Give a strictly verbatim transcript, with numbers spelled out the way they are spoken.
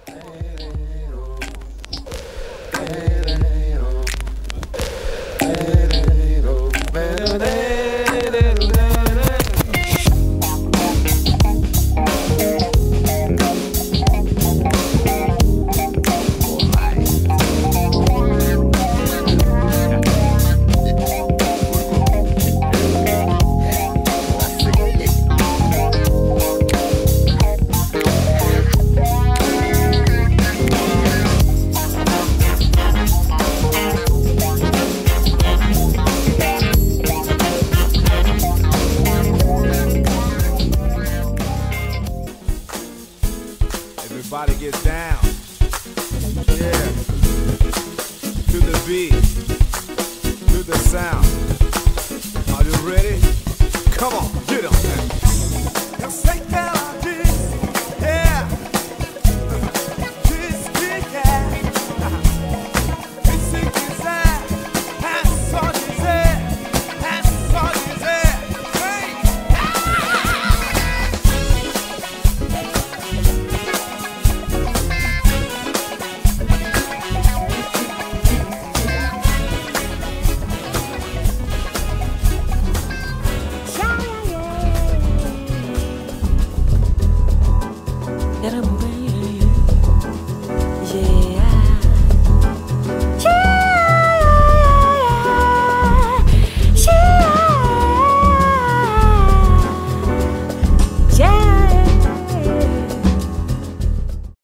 Everybody get down. Yeah. To the beat. To the sound. Are you ready? Come on, get 'em. Say, can I